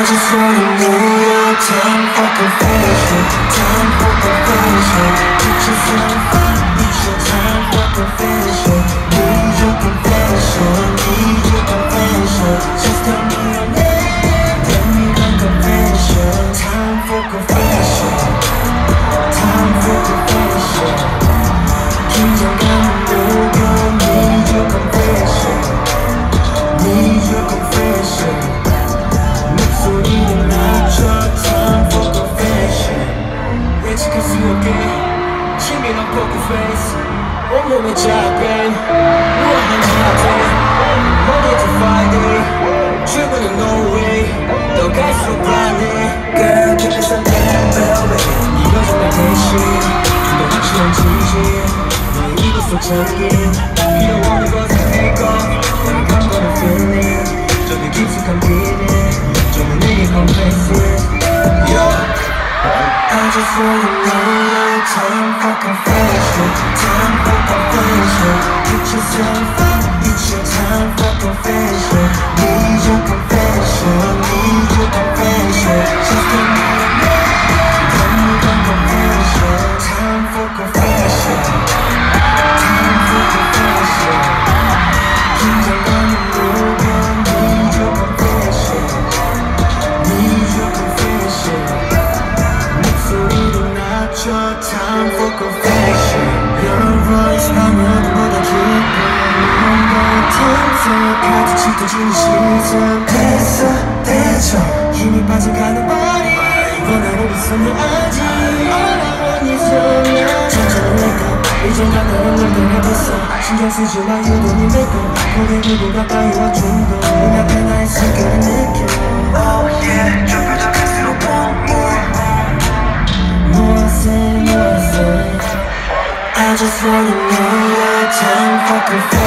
just wanna know your time for confession. Time for confession. Get yourself up, it's your time for confession. Need your confession, need your confession. Just tell me your name, tell me the confession. Time for confession. Time for confession. 긴장감은 녹여. Need your confession. Need your confession. 목소리를 낮춰. Time for confession. 예측할 수 없게 치밀한 poker face. 온몸에 자극 무한한 자극. Monday to Friday 출근은 no way. 더 갈수록 불안해. Girl keep it on damn velvet. 이거 정말 대신 더 확실한 진실. 너의 이불 속 잠긴 필요 없는 것을 take off. 내가 감도는 feeling 저기 깊숙한 feeling 정말 내게 confess it. I just wanna know your time for confession. Time for confession. Get yourself up, it's your time for confession. Need your confession, need your confession. Just give me a minute, tell me the confession. Time for confession. Time for confession. 긴장감은 녹여. Need your confession. Need your confession. 목소리를 낮춰. Time for confession. Your voice 화면보다 깊어. 뭔가 탐색하듯 짙어지는 시선. 됐어 대쳐 힘이 빠져가는 body. 원하고 있어 너 아직. All I want is your love. 천천히 wake up. 이제 나는 널 떠나겠어. 신경 쓰지 마 you don't need makeup. 고개 들고 가까이 와 좀 더. 눈앞에 나의 숨결을 느껴. Oh yeah 좁혀져갈수록 want more. I just wanna know your time for confession.